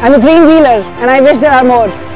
I'm a green wheeler and I wish there are more.